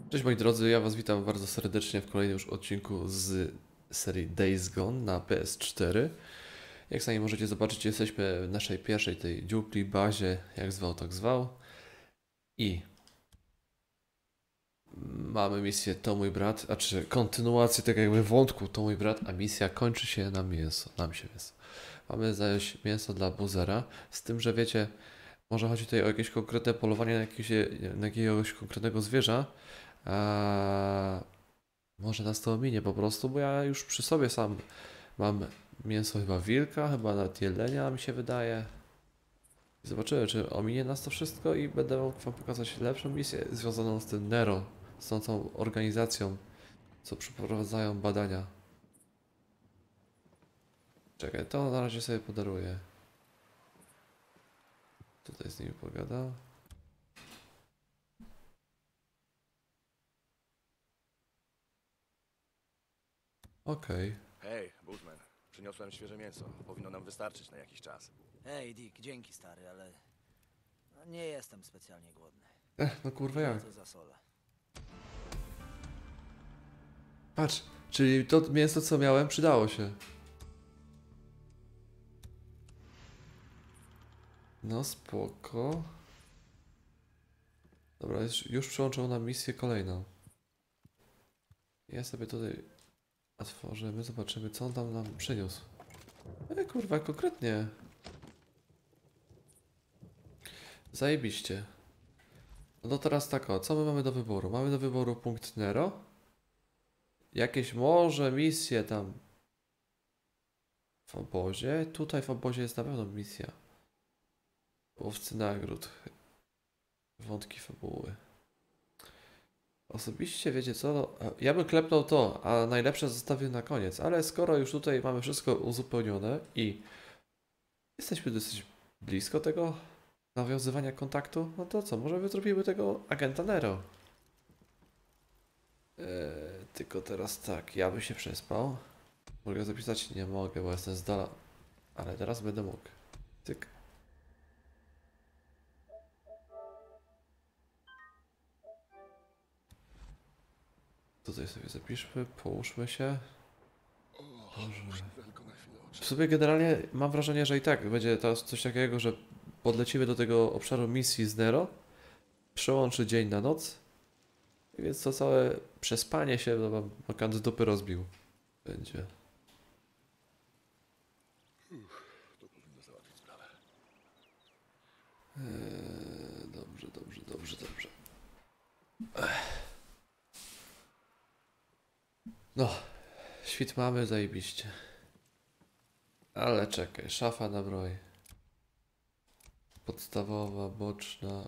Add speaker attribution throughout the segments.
Speaker 1: Cześć moi drodzy, ja was witam bardzo serdecznie w kolejnym już odcinku z serii Days Gone na PS4. Jak sami możecie zobaczyć, jesteśmy w naszej pierwszej tej dziupli, bazie, jak zwał, tak zwał. I mamy misję To mój brat, a czy kontynuację tego jakby wątku To mój brat, a misja kończy się na mięso, nam się mięso. Mamy zająć mięso dla Buzera, z tym, że wiecie, może chodzi tutaj o jakieś konkretne polowanie na jakiegoś konkretnego zwierza, a może nas to ominie po prostu, bo ja już przy sobie sam mam mięso chyba wilka, chyba nawet jelenia mi się wydaje. Zobaczymy, czy ominie nas to wszystko i będę mógł wam pokazać lepszą misję związaną z tym Nero, z tą organizacją, co przeprowadzają badania. Czekaj, to na razie sobie podaruję. Tutaj z nimi pogadam. Okej.
Speaker 2: Hej, Bushman. Przyniosłem świeże mięso. Powinno nam wystarczyć na jakiś czas.
Speaker 3: Hej, Dick, dzięki stary, ale nie jestem specjalnie głodny.
Speaker 1: No kurwa jak?
Speaker 3: Co za sola.
Speaker 1: Patrz, czyli to mięso co miałem przydało się. No spoko. Dobra, już przełączył na misję kolejną. Ja sobie tutaj otworzymy, zobaczymy co on tam nam przyniósł. Kurwa, konkretnie. Zajebiście. No to teraz tak o, co my mamy do wyboru? Mamy do wyboru punkt Nero. Jakieś może misje tam w obozie. Tutaj w obozie jest na pewno misja. Łowcy nagród. Wątki fabuły. Osobiście wiecie co? No, ja bym klepnął to, a najlepsze zostawię na koniec. Ale skoro już tutaj mamy wszystko uzupełnione i jesteśmy dosyć blisko tego nawiązywania kontaktu, no to co? Może zrobimy tego agenta Nero. Tylko teraz tak, ja bym się przespał. Mogę zapisać? Nie mogę, bo jestem z dala. Ale teraz będę mógł. Tyk. Tutaj sobie zapiszmy, połóżmy się. Boże.
Speaker 2: Tylko na chwilę
Speaker 1: W sobie generalnie mam wrażenie, że i tak będzie to coś takiego, że podlecimy do tego obszaru misji z Nero, przełączy dzień na noc, i więc to całe przespanie się no, mam z dupy rozbił. Będzie.
Speaker 2: To powinno załatwić sprawę.
Speaker 1: Dobrze, dobrze, dobrze, dobrze. No, świt mamy, zajebiście. Ale czekaj, szafa na broń. Podstawowa, boczna.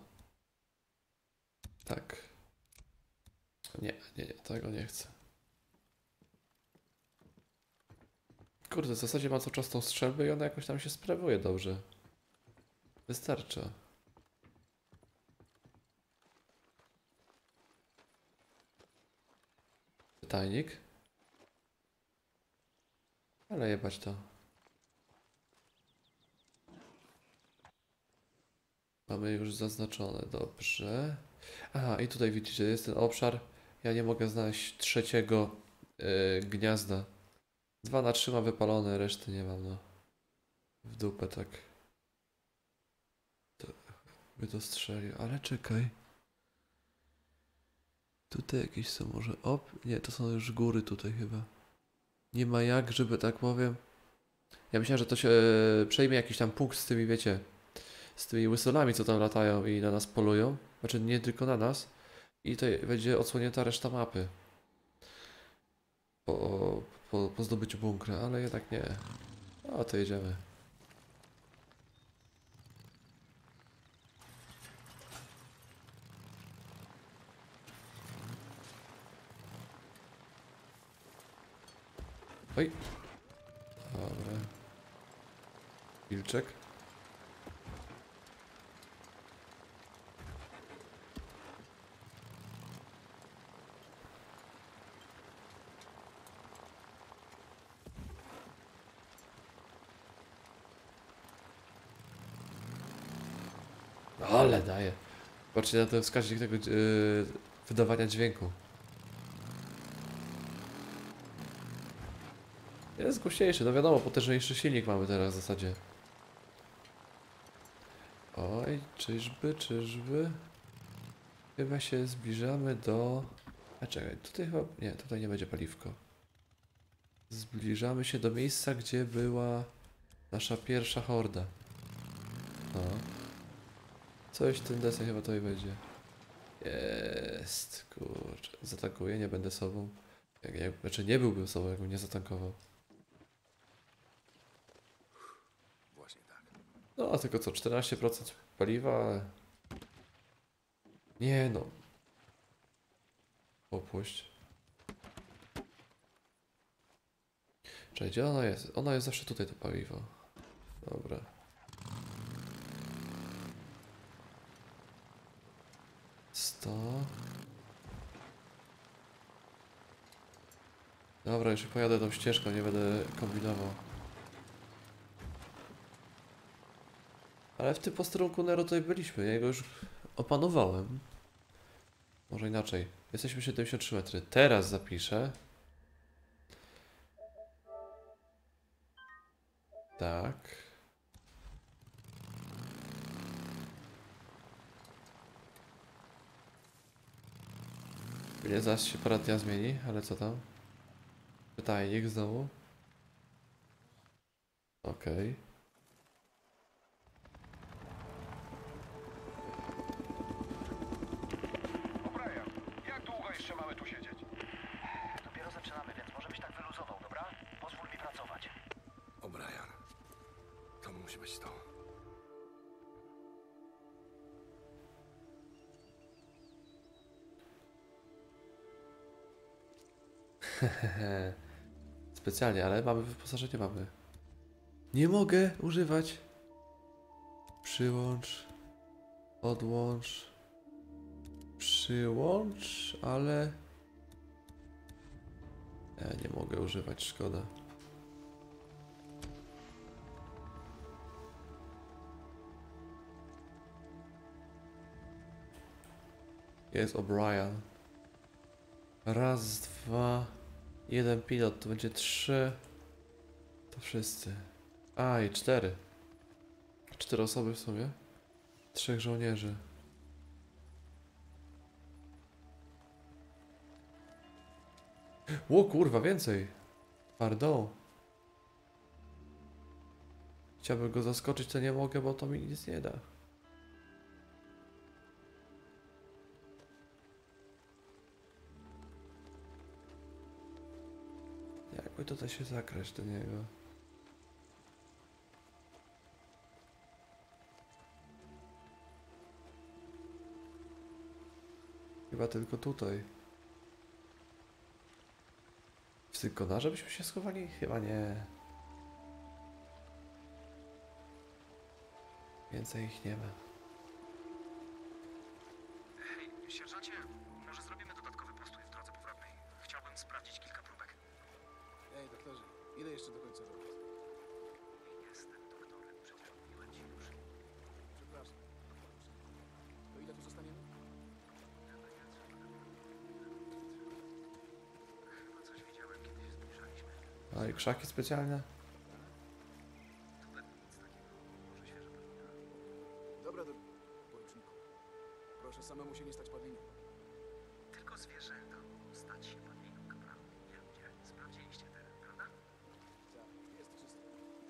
Speaker 1: Tak. Nie, nie, nie, tego nie chcę. Kurde, w zasadzie ma cały czas tą strzelbę i ona jakoś tam się sprawuje dobrze. Wystarcza. Tajnik. Ale jebać to. Mamy już zaznaczone, dobrze. Aha, i tutaj widzicie, jest ten obszar. Ja nie mogę znaleźć trzeciego gniazda. 2 na 3 ma wypalone, reszty nie mam, no. W dupę tak. To by to strzelił, ale czekaj. Tutaj jakieś są może... Op, nie, to są już góry tutaj chyba. Nie ma jak, żeby tak powiem. Ja myślałem, że to się przejmie jakiś tam punkt z tymi, wiecie, z tymi łysonami, co tam latają i na nas polują. Znaczy nie tylko na nas. I to będzie odsłonięta reszta mapy. Po zdobyciu bunkra, ale jednak nie. O, to jedziemy. Oj. Dobra. Wilczek. Ale daje. Patrzcie na ten wskaźnik tego wydawania dźwięku. Jest głośniejszy, no wiadomo, potężniejszy silnik mamy teraz w zasadzie. Oj, czyżby? Chyba się zbliżamy do... A czekaj, tutaj chyba... Nie, tutaj nie będzie paliwko. Zbliżamy się do miejsca, gdzie była nasza pierwsza horda. No. Coś w tym deseń chyba tutaj będzie. Jest, kurczę. Zatankuję, nie będę sobą. Znaczy nie byłbym sobą, jakbym nie zatankował.
Speaker 2: Właśnie tak.
Speaker 1: No, a tylko co, 14% paliwa, ale... Nie no. Opuść. Czekaj, gdzie ona jest? Ona jest zawsze tutaj, to paliwo. Dobra. Dobra, już pojadę tą ścieżką, nie będę kombinował. Ale w tym posterunku Nero tutaj byliśmy, ja go już opanowałem. Może inaczej. Jesteśmy 73 metry. Teraz zapiszę. Tak. Nie, zaraz się parę dnia zmieni, ale co tam? Pytajnik znowu. Okej.
Speaker 4: O'Brien, jak długo jeszcze mamy tu siedzieć?
Speaker 5: Dopiero zaczynamy, więc może byś tak wyluzował, dobra? Pozwól mi pracować.
Speaker 2: O'Brien. To musi być to.
Speaker 1: Specjalnie, ale mamy wyposażenie, mamy. Nie mogę używać. Przyłącz. Odłącz. Przyłącz, ale... Ja nie mogę używać, szkoda. Jest O'Brien. Raz, dwa... Jeden pilot, to będzie 3. To wszyscy. A, i 4. 4 osoby w sumie. 3 żołnierzy. O kurwa, więcej. Pardon. Chciałbym go zaskoczyć, to nie mogę, bo to mi nic nie da. Jakby tutaj się zakraść do niego. Chyba tylko tutaj. W tych konarze byśmy się schowali? Chyba nie. Więcej ich nie ma.
Speaker 4: Hej, sierżancie, może zrobimy dodatkowy postój w drodze powrotnej. Chciałbym sprawdzić kilka próbek.
Speaker 6: Ej, doktorze, ile jeszcze do końca robić?
Speaker 4: Jestem doktorem, przecież mówiłem ci już.
Speaker 6: Przepraszam. To ile tu zostaniemy?
Speaker 4: Chyba coś widziałem, kiedy się zbliżaliśmy.
Speaker 1: A i krzaki specjalne?
Speaker 4: Tu pewnie nic takiego. Może świeża padlina.
Speaker 6: Dobra, poruczniku. Proszę samemu się nie stać padliną.
Speaker 4: Tylko zwierzęta mogą stać się padliną, kapralu. Nie ludzie. Sprawdziliście teren, prawda?
Speaker 6: Tak, jest czysto.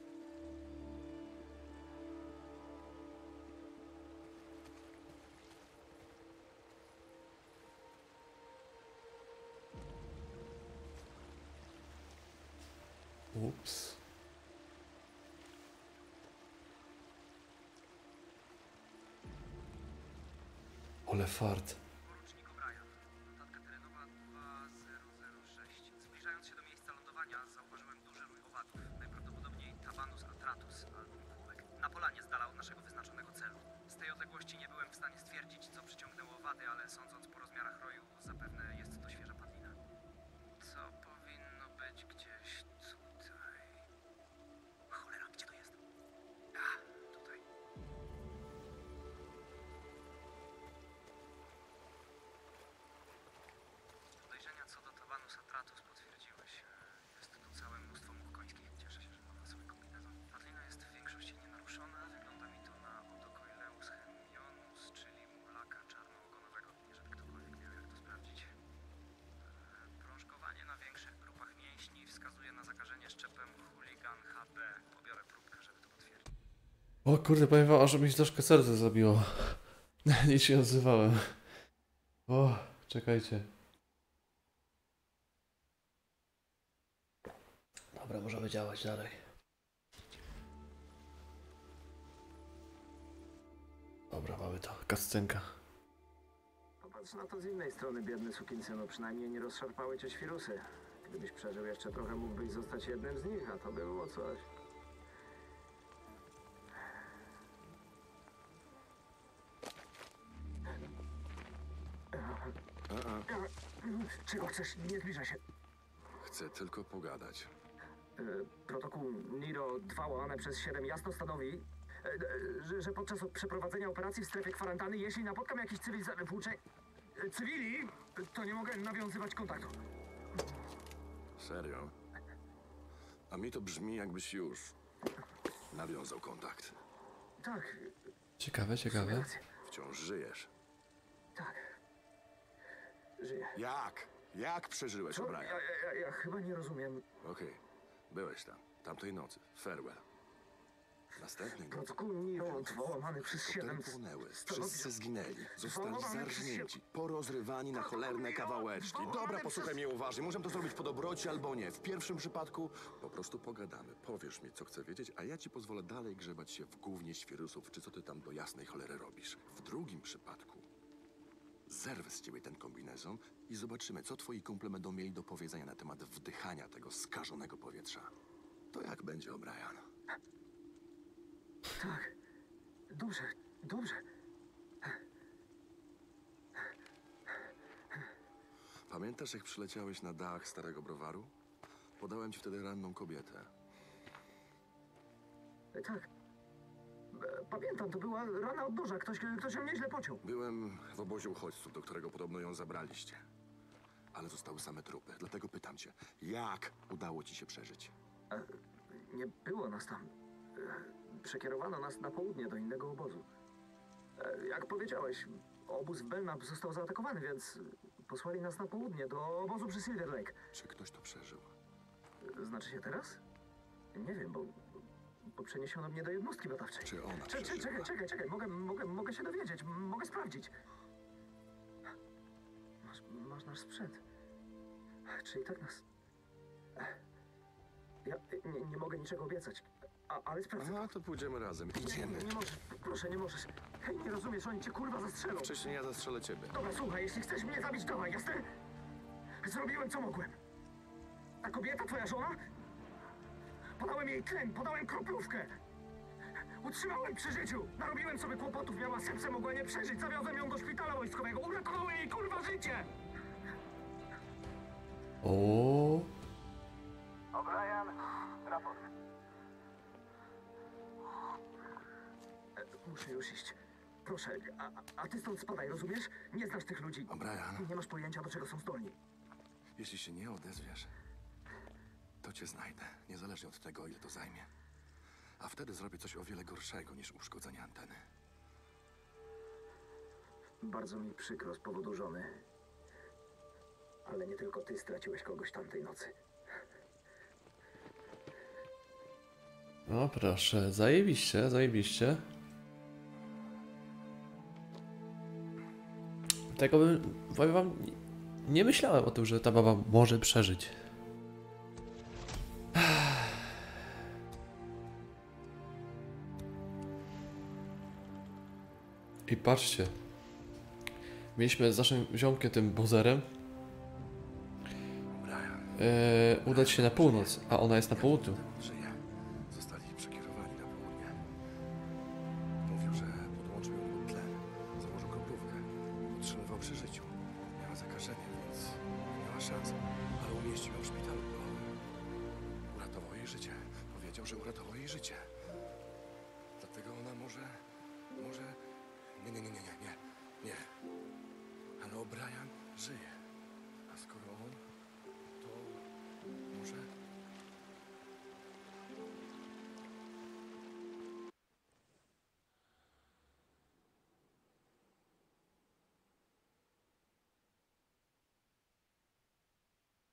Speaker 1: Ups. Ole fart.
Speaker 4: Porucznik O'Brien. Notatka terenowa 2006. Zbliżając się do miejsca lądowania, zauważyłem duży rój owadów. Najprawdopodobniej Tabanus atratus albo mchówek. Na polanie z dala od naszego wyznaczonego celu. Z tej odległości nie byłem w stanie stwierdzić, co przyciągnęło owady, ale sądząc po rozmiarach roju, zapewne jest to świeża padlina. Co powinno być gdzieś tutaj? Cholera, gdzie to jest? A, tutaj.
Speaker 1: O kurde, powiem wam, aż mi się troszkę serce zabiło. Nic się nie odzywałem. O, czekajcie. Dobra, możemy działać dalej. Dobra, mamy to. Kascenka.
Speaker 5: Popatrz na to z innej strony, biedny sukinsynu. Przynajmniej nie rozszarpały cię świrusy. Gdybyś przeżył jeszcze trochę, mógłbyś zostać jednym z nich, a to było coś. Czego chcesz? Nie zbliżaj się.
Speaker 2: Chcę tylko pogadać.
Speaker 5: Protokół Niro 2 łamane przez 7 jasno stanowi, że podczas przeprowadzenia operacji w strefie kwarantanny, jeśli napotkam jakiś cywili, to nie mogę nawiązywać kontaktu.
Speaker 2: Serio? A mi to brzmi, jakbyś już nawiązał kontakt.
Speaker 5: Tak,
Speaker 1: Ciekawe, ciekawe.
Speaker 5: rację.
Speaker 2: Wciąż żyjesz.
Speaker 5: Tak. Żyję.
Speaker 2: Jak? Jak przeżyłeś,
Speaker 5: Co?
Speaker 2: O'Brien?
Speaker 5: Ja chyba nie rozumiem.
Speaker 2: Okej, byłeś tam. Tamtej nocy. Farewell. Następnej nocy
Speaker 5: Protokół Niro 2 łamane przez 7
Speaker 2: helikoptery płonęły,
Speaker 5: stanowi...
Speaker 2: wszyscy zginęli, zostali
Speaker 5: Zwołane przez
Speaker 2: zarżnięci, porozrywani na cholerne kawałeczki. Dobra, posłuchaj mnie uważnie, możemy to zrobić po dobroci albo nie. W pierwszym przypadku po prostu pogadamy. Powiesz mi, co chcę wiedzieć, a ja ci pozwolę dalej grzebać się w gównie świrusów, czy co ty tam do jasnej cholery robisz. W drugim przypadku zerwę z ciebie ten kombinezon i zobaczymy, co twoi kumple będą mieli do powiedzenia na temat wdychania tego skażonego powietrza. To jak będzie, O'Brien?
Speaker 5: Tak. Dobrze, dobrze.
Speaker 2: Pamiętasz, jak przyleciałeś na dach starego browaru? Podałem ci wtedy ranną kobietę.
Speaker 5: Tak. Pamiętam, to była rana od noża. Ktoś ją nieźle pociął.
Speaker 2: Byłem w obozie uchodźców, do którego podobno ją zabraliście. Ale zostały same trupy. Dlatego pytam cię, jak udało ci się przeżyć?
Speaker 5: Nie było nas tam. Przekierowano nas na południe do innego obozu. Jak powiedziałeś, obóz w Belknap został zaatakowany, więc posłali nas na południe do obozu przy Silver Lake.
Speaker 2: Czy ktoś to przeżył?
Speaker 5: Znaczy się teraz? Nie wiem, bo przeniesiono mnie do jednostki badawczej.
Speaker 2: Czy ona przeżyła?
Speaker 5: Czekaj. Mogę się dowiedzieć. Mogę sprawdzić. Masz nasz sprzęt. Czyli tak nas... Ja nie mogę niczego obiecać, ale sprawdzę.
Speaker 2: Aha, to pójdziemy razem. Idziemy.
Speaker 5: Nie możesz, proszę, nie możesz. Hej, nie rozumiesz, oni cię kurwa zastrzelą.
Speaker 2: Wcześniej ja zastrzelę ciebie.
Speaker 5: Dobra, słuchaj, jeśli chcesz mnie zabić, dawaj, jasne? Zrobiłem, co mogłem. Ta kobieta, twoja żona? Podałem jej tlen, podałem kroplówkę. Utrzymałem przy życiu. Narobiłem sobie kłopotów, miała sepsę, mogła nie przeżyć. Zawiozłem ją do szpitala wojskowego. Uratowałem jej, kurwa, życie!
Speaker 1: O,
Speaker 5: O'Brien, raport. Muszę już iść. Proszę, a ty stąd spadaj, rozumiesz? Nie znasz tych ludzi.
Speaker 2: O'Brien,
Speaker 5: Nie masz pojęcia, do czego są zdolni.
Speaker 2: jeśli się nie odezwiesz, to cię znajdę. Niezależnie od tego, ile to zajmie. A wtedy zrobię coś o wiele gorszego niż uszkodzenie anteny.
Speaker 5: Bardzo mi przykro z powodu żony. Ale nie tylko ty straciłeś kogoś tamtej nocy.
Speaker 1: no proszę, zajebiście, zajebiście. Tego bym, powiem wam, nie myślałem o tym, że ta baba może przeżyć. I patrzcie, mieliśmy z naszym ziomkiem, tym buzerem,
Speaker 2: O'Brien,
Speaker 1: udać się na północ, a ona jest na południu.
Speaker 2: żyje. Zostali przekierowani na południe. Mówił, że podłączył ją pod tlen. Założył kroplówkę. Utrzymywał przy życiu. Miała zakażenie, więc nie miała szans. Ale umieścił ją w szpitalu. Uratował jej życie. Powiedział, że uratował jej życie. Dlatego ona może... Nie. Ale O'Brien żyje. A skoro on, to może...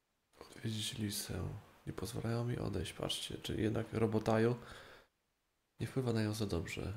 Speaker 1: Odwiedzić Lisę. Nie pozwalają mi odejść, patrzcie. Czyli jednak robotają. Nie wpływa na nią za dobrze.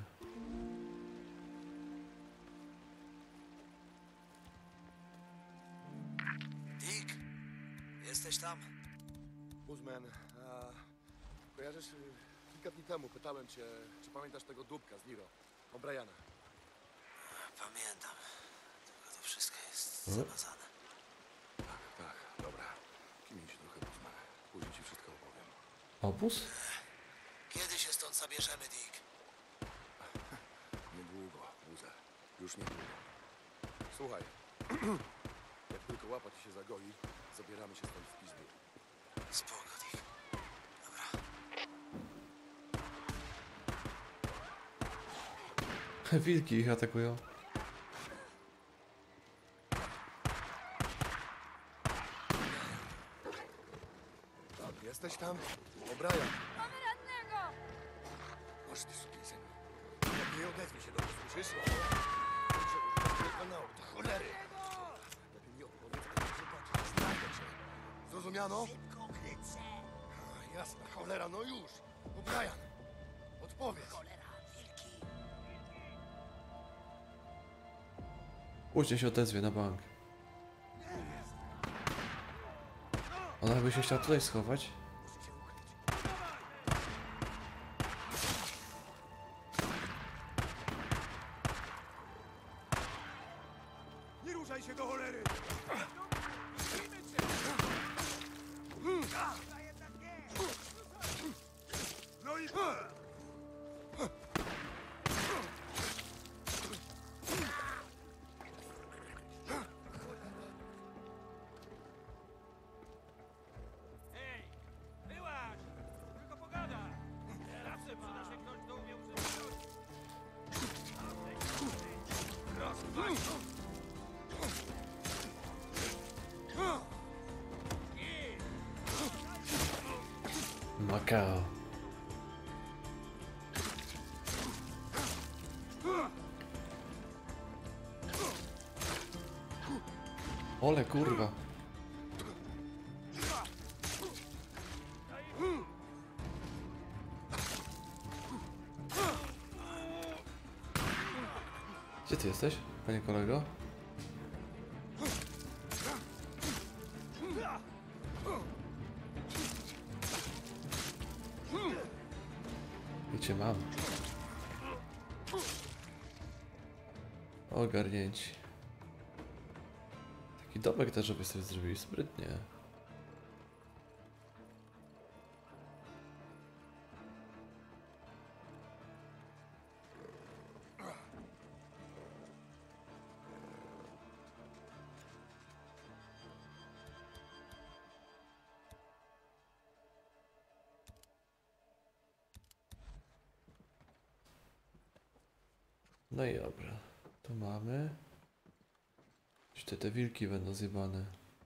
Speaker 3: Dick, jesteś tam?
Speaker 2: Guzman, kojarzysz, kilka dni temu pytałem cię, czy pamiętasz tego dupka z Niro, O'Briana.
Speaker 3: Pamiętam. Tylko to wszystko jest
Speaker 1: Mhm.
Speaker 3: zamazane.
Speaker 2: Tak, dobra. Kimij się trochę, Guzman. Później ci wszystko opowiem.
Speaker 1: Obóz?
Speaker 3: Kiedy się stąd zabierzemy, Dick?
Speaker 2: Niedługo, Buzer. Już niedługo. Słuchaj, jak tylko łapa ci się zagoi, zabieramy się stąd w pizdu.
Speaker 3: Spoko, Dick. Dobra.
Speaker 1: Wilki ich atakują.
Speaker 2: Jesteś tam? O'Brien.
Speaker 7: Mamy rannego!
Speaker 2: Masz ty sukizem. Nie odezwij się do mnie, słyszysz? Kurczę, użyję kanału, to cholery. Lepiej mi odpowiedz, a nie zobaczysz, znajdę cię. Zrozumiano?
Speaker 3: Szybko, krycę!
Speaker 2: Jasna cholera, no już. O'Brien, odpowiedz.
Speaker 3: Cholera, wilki!
Speaker 1: Później się odezwie na bank. Ona by się chciała tutaj schować.
Speaker 6: Nie ruszaj się do cholery! No i...
Speaker 4: Hej, wyłaź! Tylko pogada! Zawsze przyda się ktoś, kto umie używać.
Speaker 1: Makao. Ole kurwa. Gdzie ty jesteś, panie kolego? I cię mam. Ogarnięci. Taki domek też, żeby sobie zrobili sprytnie. No i dobra. To mamy. Gdzie te wilki będą zjebane.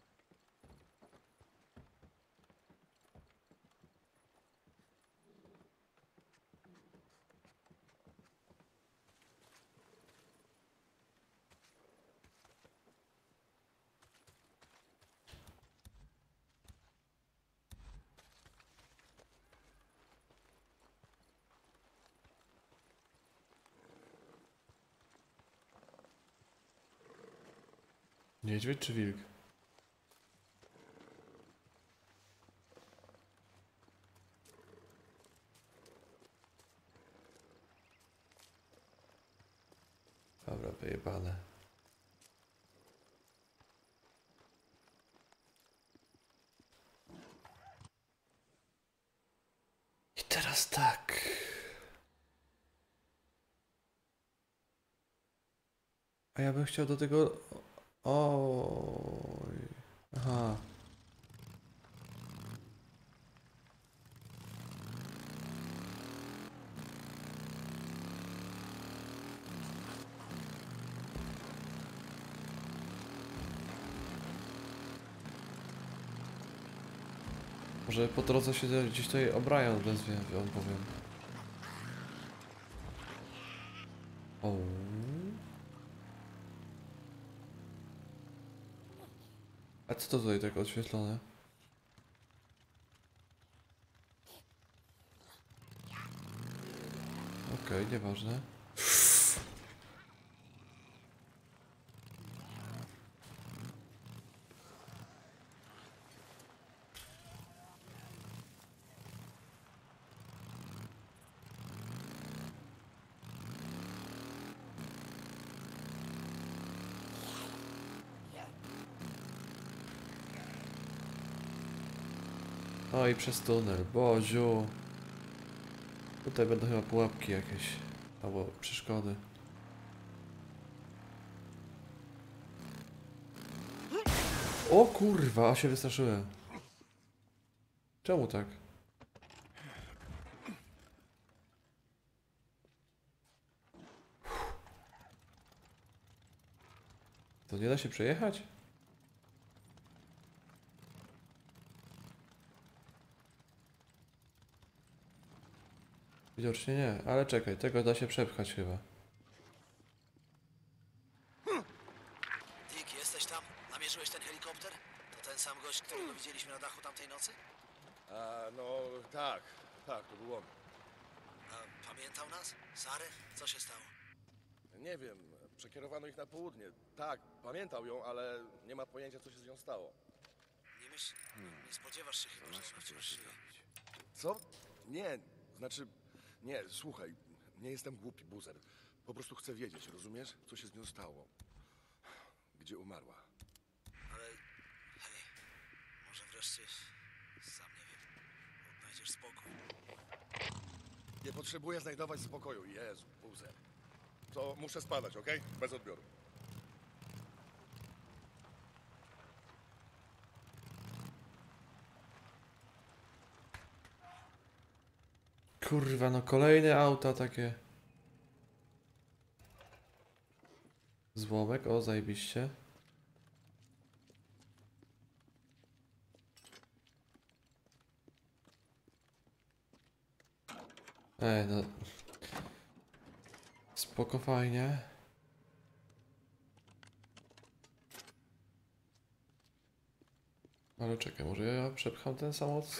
Speaker 1: Niedźwiedź czy wilk? Dobra, wyjebane. I teraz tak. A ja bym chciał do tego... Oj. Aha. Może po drodze się gdzieś tutaj O'Brien wezwie, on powiem. O. A co to tutaj tak oświetlone? Okej, nieważne. No i przez tunel, Boziu. Tutaj będą chyba pułapki jakieś, albo przeszkody. O kurwa, się wystraszyłem. Czemu tak? To nie da się przejechać? Widocznie nie, ale czekaj, tego da się przepchać chyba.
Speaker 3: Dick, jesteś tam? Namierzyłeś ten helikopter? To ten sam gość, którego widzieliśmy na dachu tamtej nocy?
Speaker 2: No tak, to był on.
Speaker 3: A pamiętał nas? Sarę? Co się stało?
Speaker 2: Nie wiem, przekierowano ich na południe. Tak, pamiętał ją, ale nie ma pojęcia, co się z nią stało.
Speaker 3: Nie spodziewasz się chyba, że ona wciąż żyje.
Speaker 2: Co? Nie, znaczy... Nie, słuchaj, nie jestem głupi, Buzer. Po prostu chcę wiedzieć, rozumiesz, co się z nią stało? Gdzie umarła?
Speaker 3: Ale hej, może wreszcie, sam nie wiem, odnajdziesz spokój.
Speaker 2: Nie potrzebuję znajdować spokoju. Jezu, Buzer. To muszę spadać, okej? Bez odbioru.
Speaker 1: Kurwa, no kolejne auta takie. Złomek, o zajebiście. No. Spoko, fajnie. Ale czekaj, może ja przepcham ten samochód?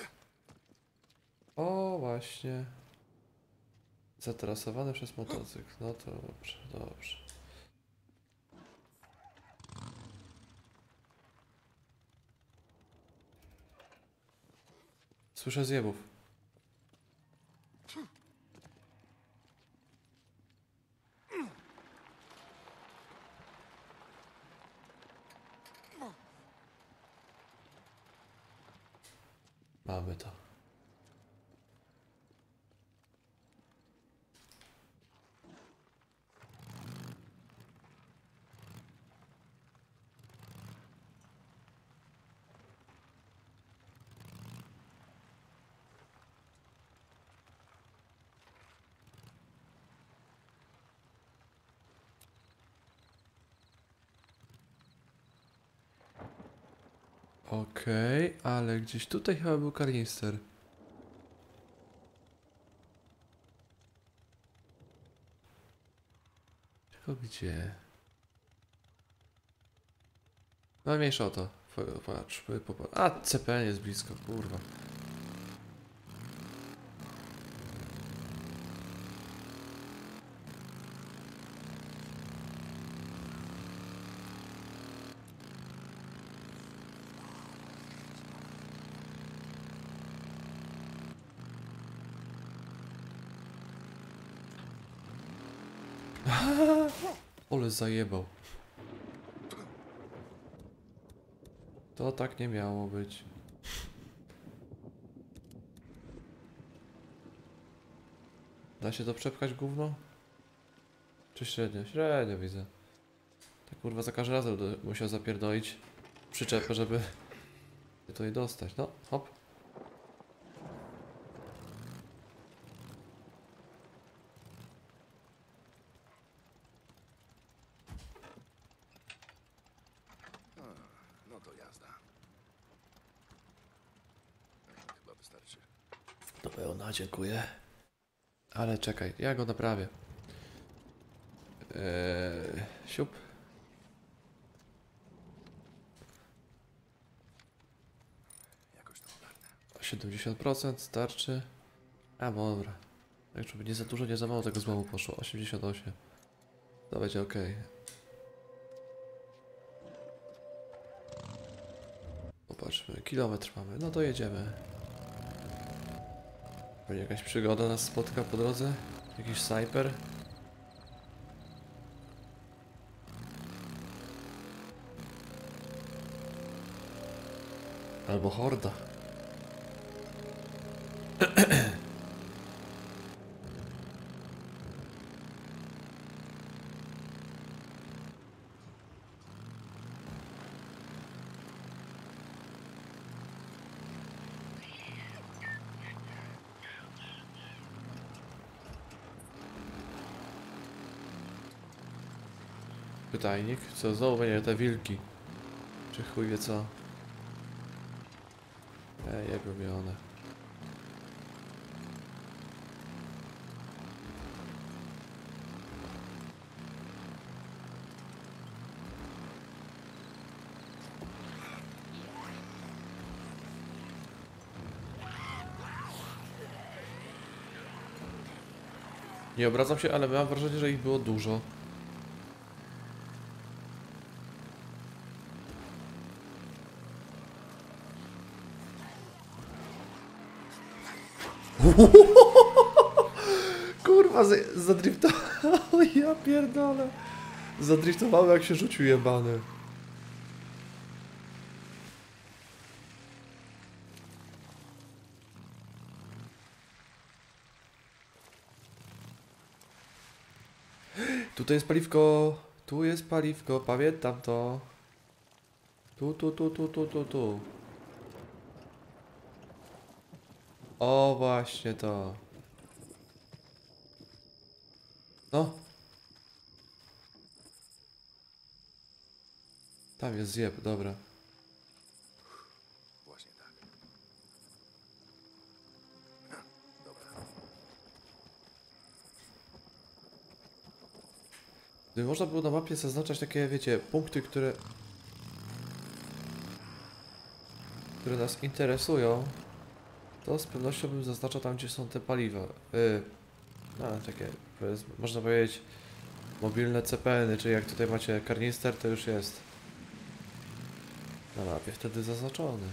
Speaker 1: O, właśnie. Zatrasowany przez motocykl. No to dobrze, dobrze. Słyszę zjebów. Mamy to. Okej, ale gdzieś tutaj chyba był kanister. Tylko gdzie? No mniejsza o to. Patrz, popatrz. A, CPN jest blisko, kurwa. Ole zajebał. To tak nie miało być. Da się to przepchać gówno? Czy średnio? Średnio widzę. Tak kurwa za każdym razem musiał zapierdolić przyczepę, żeby się tutaj dostać. No, hop.
Speaker 2: No to jazda. Chyba wystarczy.
Speaker 1: Do pełna, dziękuję. Ale czekaj, ja go naprawię. Siup.
Speaker 2: Jakoś to ogarnę.
Speaker 1: 70% starczy. A dobra. Tak, żeby nie za dużo, nie za mało tego złomu poszło. 88. To będzie ok. Popatrzmy, kilometr mamy, no to jedziemy. Będzie jakaś przygoda nas spotka po drodze? Jakiś snajper? Albo horda. Pytajnik? Co znowu będzie te wilki? Czy chuj wie co? Jego mnie one. Nie obracam się, ale mam wrażenie, że ich było dużo. Kurwa, zadriftował, ja pierdolę. Zadriftowały jak się rzucił jebany. Tutaj jest paliwko. Tu jest paliwko, pamiętam to. Tu. O, właśnie to. No. Tam jest zjeb, dobra.
Speaker 2: Właśnie tak. Dobra.
Speaker 1: Gdyby można było na mapie zaznaczać takie, wiecie, punkty, które nas interesują, to z pewnością bym zaznaczał tam, gdzie są te paliwa. No, takie, można powiedzieć, mobilne CPN-y, czyli jak tutaj macie karnister, to już jest na mapie wtedy zaznaczony.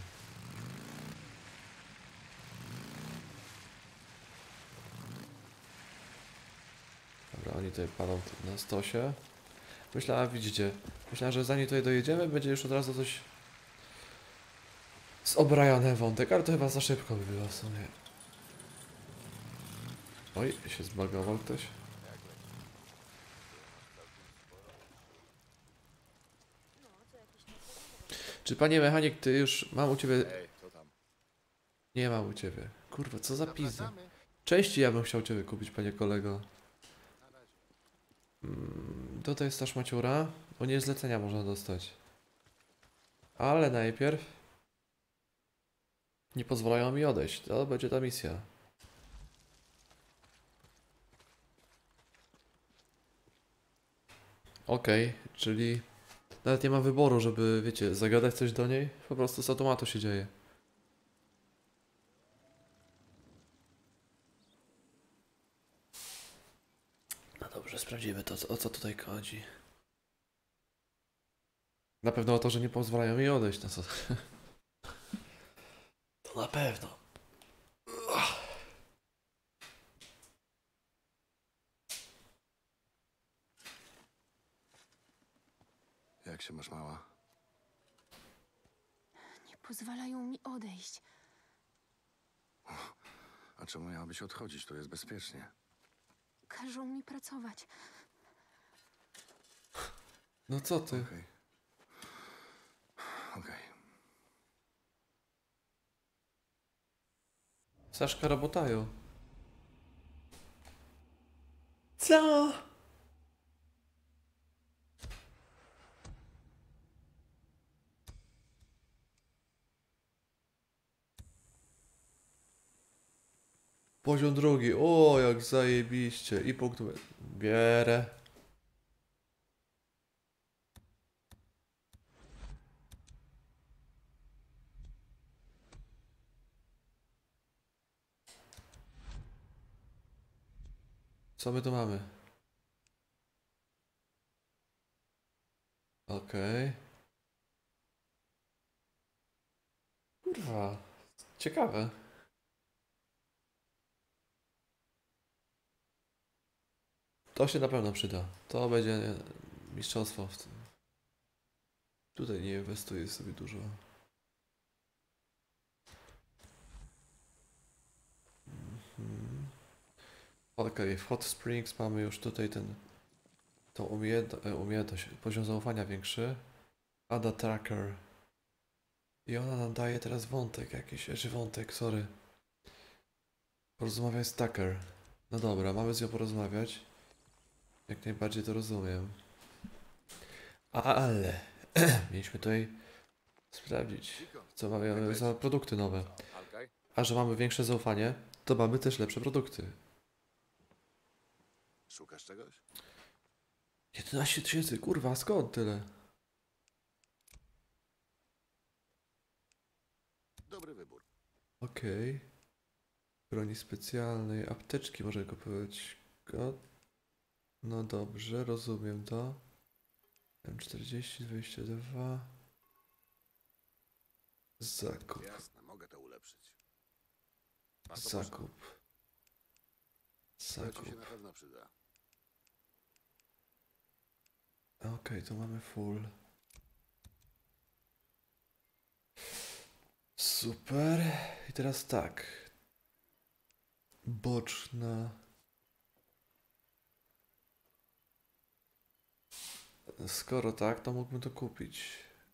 Speaker 1: Dobra, oni tutaj palą na stosie. Myślałem, widzicie, myślałem, że zanim tutaj dojedziemy, będzie już od razu coś z O'Brienem wątek, ale to chyba za szybko by było w sumie. Oj, się zbagował ktoś. Czy panie mechanik, ty już mam u ciebie...
Speaker 2: Ej, co tam?
Speaker 1: Nie mam u ciebie. Kurwa, co za pizda. Części ja bym chciał ciebie kupić, panie kolego. To jest ta szmaciura, bo nie zlecenia można dostać. Ale najpierw nie pozwalają mi odejść. To będzie ta misja. Okej, czyli nawet nie mam wyboru, żeby, wiecie, zagadać coś do niej. Po prostu z automatu się dzieje. No dobrze, sprawdzimy to, o co tutaj chodzi. Na pewno o to, że nie pozwalają mi odejść. No co? To na pewno.
Speaker 2: Jak się masz, mała?
Speaker 7: Nie pozwalają mi odejść.
Speaker 2: A czemu miałabyś odchodzić? Tu jest bezpiecznie.
Speaker 7: Każą mi pracować.
Speaker 1: No co ty?
Speaker 2: Okej. Okej.
Speaker 1: Saszka robotają. Co? Poziom drugi. O, jak zajebiście. I punkt bierę. Co my tu mamy? Okej. Kurwa. Ciekawe. To się na pewno przyda. To będzie mistrzostwo w tym. Tutaj nie inwestuję sobie dużo. Okej, w Hot Springs mamy już tutaj tą umiejętność, poziom zaufania większy. Ada Tracker. I ona nam daje teraz wątek jakiś, wątek, sorry. Porozmawiaj z Tucker. No dobra, mamy z nią porozmawiać. Jak najbardziej to rozumiem. Ale mieliśmy tutaj sprawdzić, co mamy za produkty nowe. A że mamy większe zaufanie, to mamy też lepsze produkty.
Speaker 2: Szukasz czegoś?
Speaker 1: 11 000, kurwa, skąd tyle?
Speaker 2: Dobry wybór.
Speaker 1: Okej. Broni specjalnej, apteczki może kupować. No dobrze, rozumiem to. M40, 22. Zakup.
Speaker 2: Jasne, mogę to ulepszyć. Masz to potrzebne?
Speaker 1: Zakup.
Speaker 2: To ci
Speaker 1: Zakup.
Speaker 2: się na pewno przyda.
Speaker 1: Okej, to mamy full. Super. I teraz tak. Boczna. Skoro tak, to mógłbym to kupić.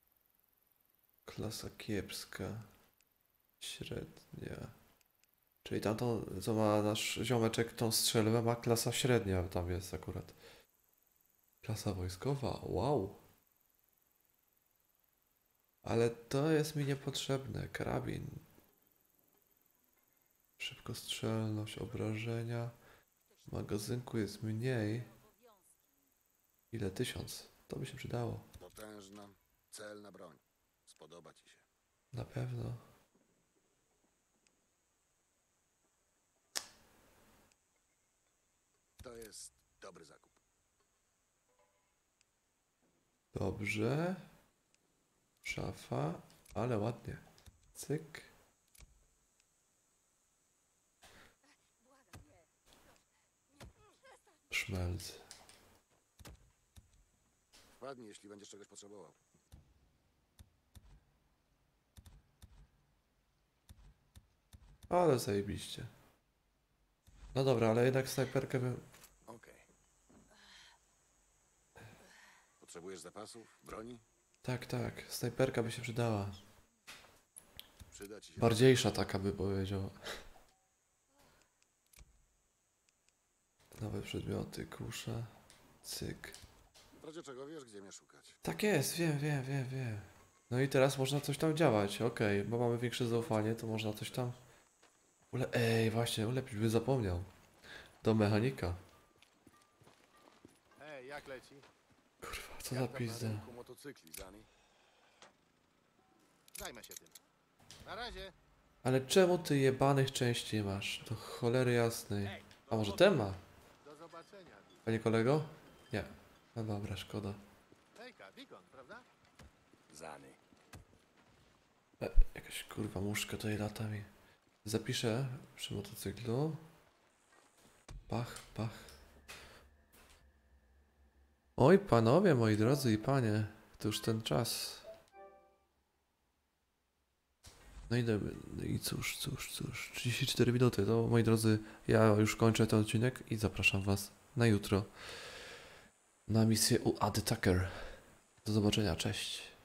Speaker 1: Klasa kiepska. Średnia. Czyli tamto, co ma nasz ziomeczek, tą strzelbę, ma klasa średnia, tam jest akurat. Klasa wojskowa, wow. Ale to jest mi niepotrzebne. Karabin. Szybkostrzelność, obrażenia. W magazynku jest mniej. Ile? 1000. To by się przydało.
Speaker 2: Potężna, celna broń. Spodoba ci się.
Speaker 1: Na pewno.
Speaker 2: To jest dobry zakup.
Speaker 1: Dobrze. Szafa. Ale ładnie. Cyk. Szmelc.
Speaker 2: Wpadnij, jeśli będziesz czegoś potrzebował.
Speaker 1: Ale zajebiście. No dobra, ale jednak snajperkę bym...
Speaker 2: Okej. Potrzebujesz zapasów? Broni?
Speaker 1: Tak, tak. Snajperka by się przydała.
Speaker 2: Przyda ci się.
Speaker 1: Bardziejsza taka by powiedział. Nowe przedmioty, kusza. Cyk.
Speaker 2: W razie czego wiesz, gdzie mnie szukać.
Speaker 1: Tak jest, wiem. No i teraz można coś tam działać, okej, bo mamy większe zaufanie, to można coś tam... Ej, właśnie, ulepić, by zapomniał. Do mechanika.
Speaker 6: Hej, jak leci?
Speaker 1: Kurwa, co za pizda.
Speaker 2: Motocykli, Zani.
Speaker 6: Zajmę się tym. Na razie.
Speaker 1: Ale czemu ty jebanych części nie masz? Do cholery jasnej. A może ten ma?
Speaker 6: Do zobaczenia.
Speaker 1: Panie kolego? Nie. No dobra, szkoda.
Speaker 6: Hejka, Beacon, prawda?
Speaker 2: Zany.
Speaker 1: Jakaś kurwa muszka tutaj lata mi. Zapiszę przy motocyklu. Pach, pach. Oj panowie, moi drodzy i panie, to już ten czas. No i cóż, 34 minuty, to moi drodzy, ja już kończę ten odcinek i zapraszam was na jutro na misję u Ady Tucker. Do zobaczenia, cześć.